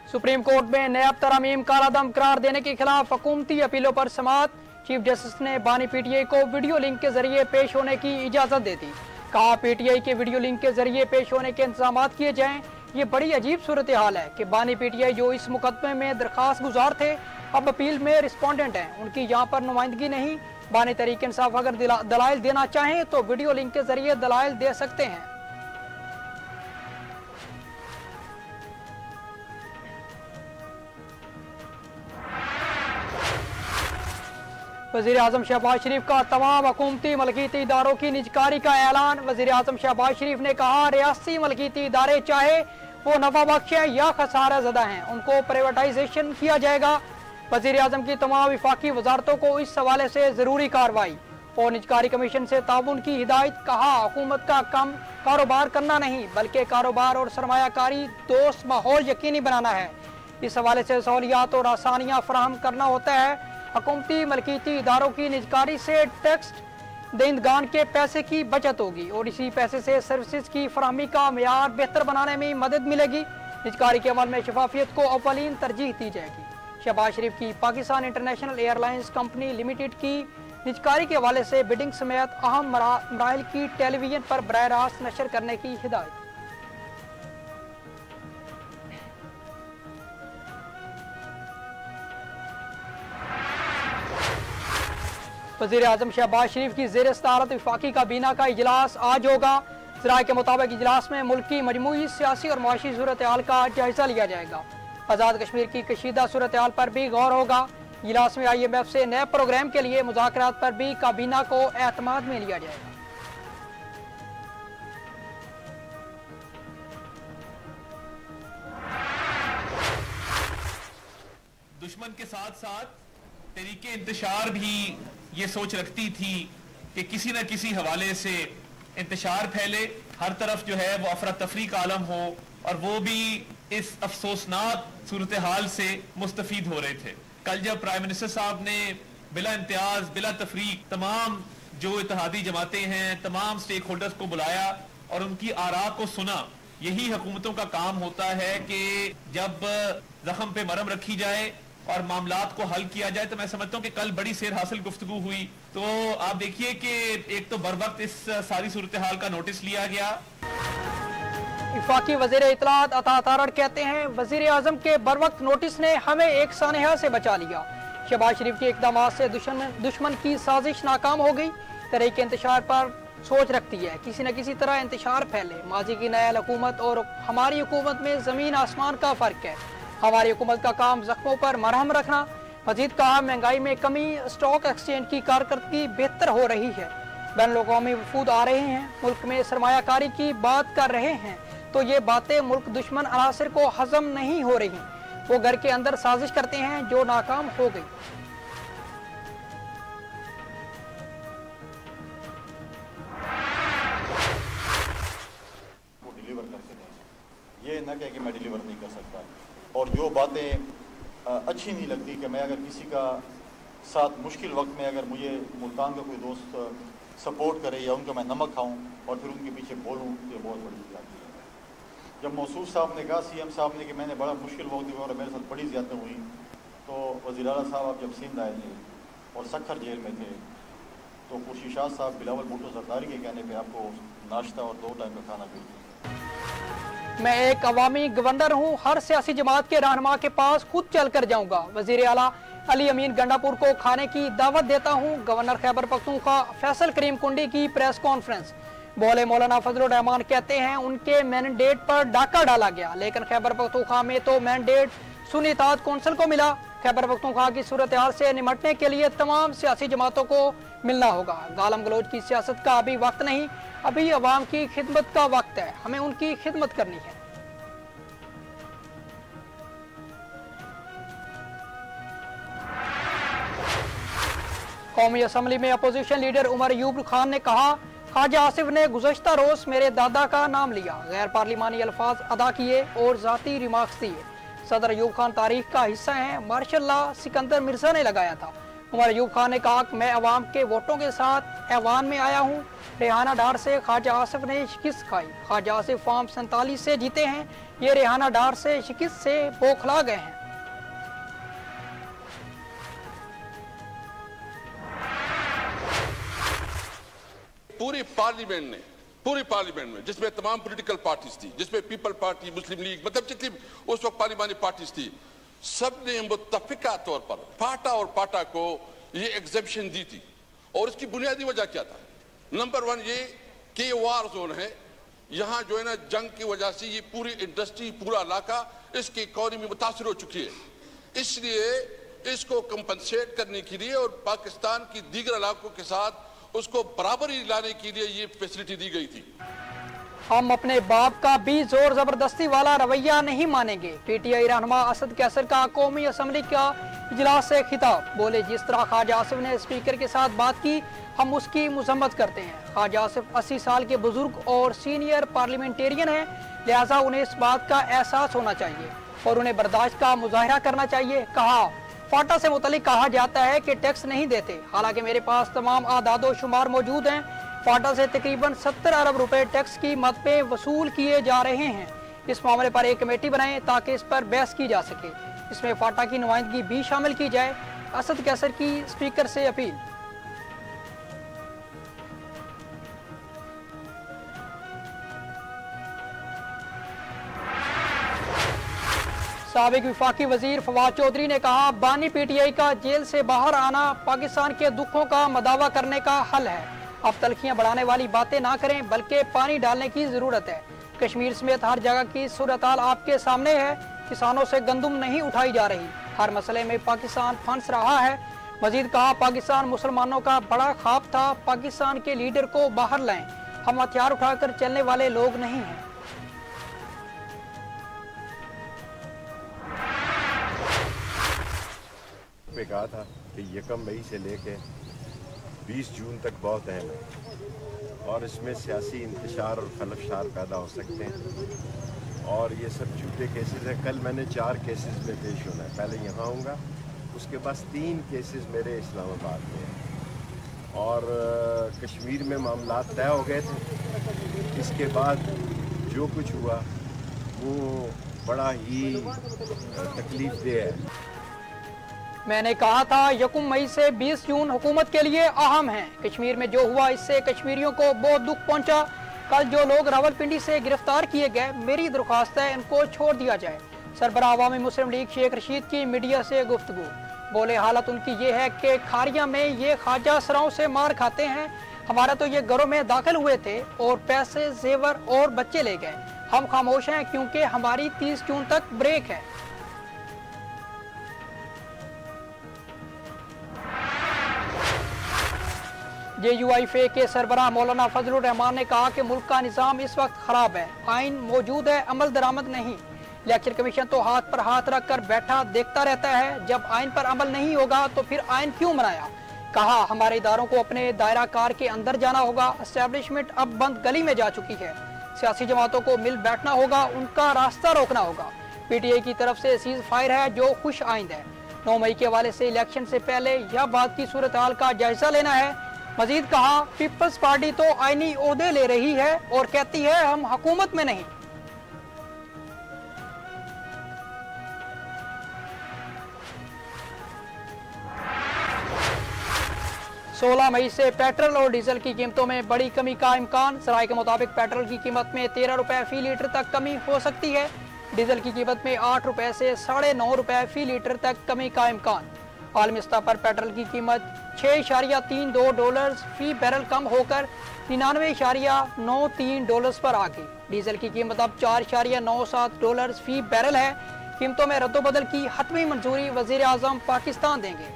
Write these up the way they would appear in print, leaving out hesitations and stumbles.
Supreme court में नैब तरमीम कालादम करार देने के खिलाफ हुकूमती अपीलों पर समाअत। चीफ जस्टिस ने बानी पीटीआई को वीडियो लिंक के जरिए पेश होने की इजाजत दे दी। कहा पीटीआई के वीडियो लिंक के जरिए पेश होने के इंतजाम किए जाएं। ये बड़ी अजीब सूरत हाल है कि बानी पीटीआई जो इस मुकदमे में दरखास्त गुजार थे अब अपील में रिस्पोंडेंट हैं, उनकी यहाँ पर नुमाइंदगी नहीं। बानी तहरीक इंसाफ अगर दलाइल देना चाहें तो वीडियो लिंक के जरिए दलाइल दे सकते हैं। वज़ीर आज़म शहबाज शरीफ का तमाम हुकूमती मलकीती इदारों की निजकारी का ऐलान। वज़ीर आज़म शहबाज शरीफ ने कहा रियासती मलकीती इदारे चाहे वो नफा बख्श हैं या खसारा ज़दा हैं, उनको प्राइवेटाइजेशन किया जाएगा। वज़ीर आज़म की तमाम विफाकी वजारतों को इस हवाले से ज़रूरी कार्रवाई और निजकारी कमीशन से ताउन की हिदायत। कहा हुकूमत का काम कारोबार करना नहीं बल्कि कारोबार और सरमायाकारी दोस्त माहौल यकीनी बनाना है। इस हवाले से सहूलियात और आसानियाँ फराहम करना होता है। हुकूमती मलकीती इदारों की निजकारी से टैक्स देंदगान के पैसे की बचत होगी और इसी पैसे से सर्विसेज की फराहमी का मेयार बेहतर बनाने में मदद मिलेगी। निजकारी के अमल में शफाफियत को अव्वलीन तरजीह दी जाएगी। शहबाज शरीफ की Pakistan international airlines company limited की निजकारी के हवाले से बिडिंग समेत अहम मराहिल की टेलीविजन पर बराह रास्त नशर करने की हिदायत। वज़ीर आज़म शहबाज शरीफ की ज़ेर सदारत वफाकी काबीना का इजलास आज होगा। ज़राए के मुताबिक इजलास में मुल्क की मजमूई सियासी और मुआशी सूरत हाल का जायजा लिया जाएगा। आज़ाद कश्मीर की कशीदा सूरत हाल पर भी गौर होगा। इजलास में IMF से नए प्रोग्राम के लिए मुज़ाकरात पर भी काबीना को एतमाद में लिया जाएगा। दुश्मन के साथ साथ तरीके इंतशार भी ये सोच रखती थी कि किसी न किसी हवाले से इंतशार फैले, हर तरफ जो है वो अफरा तफरी का आलम हो, और वो भी इस अफसोसनाक सूरत हाल से मुस्तफीद हो रहे थे। कल जब प्राइम मिनिस्टर साहब ने बिला इम्तियाज बिला तफरीक तमाम जो इत्तेहादी जमातें हैं, तमाम स्टेक होल्डर्स को बुलाया और उनकी आरा को सुना, यही हुकूमतों का काम होता है कि जब जख्म पे मरहम रखी जाए और मामलात को हल किया जाए। तो मैं समझता हूँ कि कल बड़ी सेर हासिल गुफ्तगू हुई। तो आप देखिए कि एक तो बर वक्त इस सारी सूरत हाल का नोटिस लिया गया। वफाकी वज़ीर इत्तलात अता तारड़ कहते हैं वज़ीर आज़म के बर वक्त नोटिस ने हमें एक सानहा से बचा लिया। शहबाज शरीफ के इक़दामात से दुश्मन की साजिश नाकाम हो गई। तरीके इंतशार पर सोच रखती है किसी न किसी तरह इंतशार फैले। माजी की नायल हुकूमत और हमारी हुकूमत में ज़मीन आसमान का फ़र्क है। हमारी हुकूमत का काम जख्मों पर मरहम रखना। मजीद कहा महंगाई में कमी, स्टॉक एक्सचेंज की कारकर्दगी बेहतर हो रही है। बैन अवी वफूद आ रहे हैं, मुल्क में सरमायाकारी की बात कर रहे हैं, तो ये बातें मुल्क दुश्मन अनासर को हजम नहीं हो रही। वो घर के अंदर साजिश करते हैं जो नाकाम हो गई। वो डिलीवर कर सकें, ये न कहे कि मैं डिलीवर नहीं कर सकता। और जो बातें अच्छी नहीं लगती कि मैं अगर किसी का साथ मुश्किल वक्त में अगर मुझे मुल्तान का कोई दोस्त सपोर्ट करे या उनका मैं नमक खाऊं और फिर उनके पीछे बोलूं, ये बहुत बड़ी ज़्यादती है। जब मौसूफ साहब ने कहा, CM साहब ने, कि मैंने बड़ा मुश्किल वक्त और मेरे साथ बड़ी ज़्यादती हुई, तो वज़ीर आला साहब आप जब सिंध आए थे और सखर जेल में थे तो खुर्शीद साहब बिलावल भुट्टो सरदारी के कहने पर आपको नाश्ता और 2 टाइम का खाना भेजते। मैं एक अवामी गवर्नर हूँ, हर सियासी जमात के रहनुमा के पास खुद चल कर जाऊँगा। वज़ीर आला अली अमीन गंडापुर को खाने की दावत देता हूँ। गवर्नर खैबर पख्तूनख्वा फैसल करीम कुंडी की प्रेस कॉन्फ्रेंस। बोले मौलाना फजलुर रहमान कहते हैं उनके मैंडेट पर डाका डाला गया, लेकिन खैबर पख्तूनख्वा में तो मैंडेट सुन्नी इत्तेहाद कौंसिल को मिला। खैबर पख्तूनख्वा की सूरत हाल से निमटने के लिए तमाम सियासी जमातों को मिलना होगा। गालम गलोच की सियासत का अभी वक्त नहीं, अभी अवाम की खिदमत का वक्त है, हमें उनकी खिदमत करनी है। कौमी असम्बली में अपोजिशन लीडर उमर अयूब खान ने कहा ख्वाजा आसिफ ने गुज़श्ता रोज मेरे दादा का नाम लिया, गैर पार्लिमानी अल्फाज अदा किए और जाती रिमार्क्स दिए। सदर अयूब खान तारीख का हिस्सा हैं। मार्शल लॉ सिकंदर मिर्जा ने लगाया था। उमर अयूब खान ने कहा कि मैं अवाम के वोटों के साथ ऐवान में आया हूँ। रेहाना डार से ख्वाजा आसिफ ने शिकस्त खाई। ख्वाजा आसिफ फॉर्म 47 से जीते हैं। ये रेहाना डार से शिकस्त से बौखला गए हैं। पूरी पार्लियामेंट में जिसमें तमाम पॉलिटिकल पार्टीज थी, जिसमें पीपल पार्टी, मुस्लिम लीग, मतलब जितनी उस वक्त पार्लियामानी पार्टीज थी, सब ने मुत्तफिका तौर पर फाटा और पाटा को ये एग्जेप्शन दी थी। और इसकी बुनियादी वजह क्या था? नंबर 1 ये कि ये वार जोन है, यहाँ जो है ना जंग की वजह से ये पूरी इंडस्ट्री, पूरा इलाका, इसकी इकोनॉमी मुतासर हो चुकी है। इसलिए इसको कंपनसेट करने के लिए और पाकिस्तान की दीगर इलाकों के साथ उसको बराबरी लाने के लिए ये फैसिलिटी दी गई थी। हम अपने बाप का भी जोर जबरदस्ती वाला रवैया नहीं मानेंगे। पीटीआई रहनुमा असद कैसर का कौमी असम्बली का इजलास से खिताब। बोले, जिस तरह ख्वाजा आसिफ ने स्पीकर के साथ बात की, हम उसकी मजम्मत करते हैं। ख्वाजा आसिफ 80 साल के बुजुर्ग और सीनियर पार्लियामेंटेरियन हैं, लिहाजा उन्हें इस बात का एहसास होना चाहिए और उन्हें बर्दाश्त का मुजाहिरा करना चाहिए। कहा, फाटा से मुतल्लिक कहा जाता है कि टैक्स नहीं देते, हालांकि मेरे पास तमाम आदादो शुमार मौजूद हैं। फाटा से तकरीबन 70 अरब रुपए टैक्स की मद पे वसूल किए जा रहे हैं। इस मामले पर एक कमेटी बनाएं ताकि इस पर बहस की जा सके। इसमें फाटा की नुमाइंदगी भी शामिल की जाए। असद कैसर की स्पीकर से अपील। साबिक विफाकी वजीर फवाद चौधरी ने कहा, बानी पीटीआई का जेल से बाहर आना पाकिस्तान के दुखों का मदावा करने का हल है। अब तलखियां बढ़ाने वाली बातें ना करें, बल्कि पानी डालने की जरूरत है। कश्मीर समेत हर जगह की सूरत-हाल आपके सामने है। किसानों से गंदुम नहीं उठाई जा रही। हर मसले में पाकिस्तान फंस रहा है। मजीद कहा, पाकिस्तान मुसलमानों का बड़ा ख्वाब था, पाकिस्तान के लीडर को बाहर लाएं। हम हथियार उठाकर चलने वाले लोग नहीं हैं। पे कहा था कि 1 मई से लेके 20 जून तक बहुत अहम है और इसमें सियासी इंतशार और खलफशार पैदा हो सकते हैं और ये सब झूठे केसेस हैं। कल मैंने 4 केसेस में पेश होना है। पहले यहाँ आऊँगा, उसके बाद 3 केसेस मेरे इस्लामाबाद में हैं और कश्मीर में मामला तय हो गए थे। इसके बाद जो कुछ हुआ वो बड़ा ही तकलीफदेह है। मैंने कहा था 1 मई से 20 जून हुकूमत के लिए अहम है। कश्मीर में जो हुआ इससे कश्मीरियों को बहुत दुख पहुंचा। कल जो लोग रावलपिंडी से गिरफ्तार किए गए, मेरी दरख्वास्त है इनको छोड़ दिया जाए। सरबराह अवामी मुस्लिम लीग शेख रशीद की मीडिया से गुफ्तगू। बोले, हालत उनकी ये है कि खारिया में ये ख्वाजा सराओं से मार खाते हैं। हमारा तो ये घरों में दाखिल हुए थे और पैसे, जेवर और बच्चे ले गए। हम खामोश हैं क्योंकि हमारी 30 जून तक ब्रेक है। JUIFA के सरबराह मौलाना फजलुर रहमान ने कहा कि मुल्क का निज़ाम इस वक्त खराब है। आइन मौजूद है, अमल दरामद नहीं। इलेक्शन कमीशन तो हाथ पर हाथ रखकर बैठा देखता रहता है। जब आइन पर अमल नहीं होगा तो फिर आइन क्यों बनाया? कहा, हमारे इदारों को अपने दायरा कार के अंदर जाना होगा। एस्टेब्लिशमेंट अब बंद गली में जा चुकी है। सियासी जमातों को मिल बैठना होगा, उनका रास्ता रोकना होगा। PTI की तरफ से सीज फायर है जो खुश आइंद है। 9 मई के हवाले से इलेक्शन से पहले यह बात की सूरत हाल का जायजा लेना है। मजीद कहा, पीपल्स पार्टी तो आईनी ओहदे ले रही है और कहती है हम हुकूमत में नहीं। सोलह मई से पेट्रोल और डीजल की कीमतों में बड़ी कमी का इम्कान। सराय के मुताबिक पेट्रोल की कीमत में 13 रुपए फी लीटर तक कमी हो सकती है। डीजल की कीमत में 8 रुपए से 9.5 रुपए फी लीटर तक कमी का इम्कान। आलमी स्तर पर पेट्रोल की कीमत $6.32 फी बैरल कम होकर $99.93 पर आ गई। डीजल की कीमत अब $4.97 फी बैरल है। कीमतों में रद्दोबदल की हतमी मंजूरी वजीर आजम पाकिस्तान देंगे।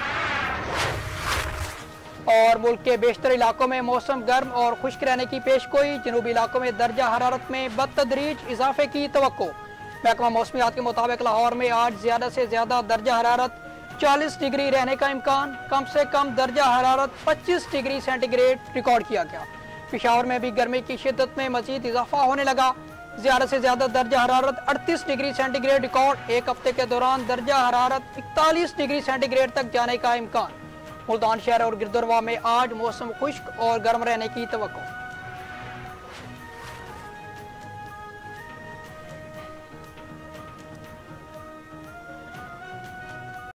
और मुल्क के बेशतर इलाकों में मौसम गर्म और खुश्क रहने की पेशगोई। जनूबी इलाकों में दर्जा हरारत में बतदरीज इजाफे की तवक्को। महकमा मौसमियात के मुताबिक लाहौर में आज ज्यादा से ज्यादा दर्जा हरारत 40 डिग्री रहने का इम्कान। कम से कम दर्जा हरारत 25 डिग्री सेंटीग्रेड रिकॉर्ड किया गया। पेशावर में भी गर्मी की शिद्दत में मजीद इजाफा होने लगा। ज्यादा से ज्यादा दर्जा हरारत 38 डिग्री सेंटीग्रेड रिकॉर्ड। एक हफ्ते के दौरान दर्जा हरारत 41 डिग्री सेंटीग्रेड तक जाने का इम्कान। मुल्तान शहर और गिरदुरवा में आज मौसम खुश्क और गर्म रहने की तवक्को।